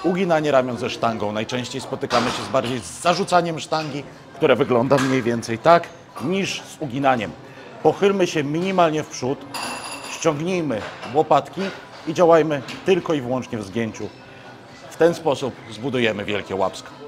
uginanie ramion ze sztangą. Najczęściej spotykamy się bardziej z zarzucaniem sztangi, które wygląda mniej więcej tak, niż z uginaniem. Pochylmy się minimalnie w przód, ściągnijmy łopatki i działajmy tylko i wyłącznie w zgięciu. W ten sposób zbudujemy wielkie łapsko.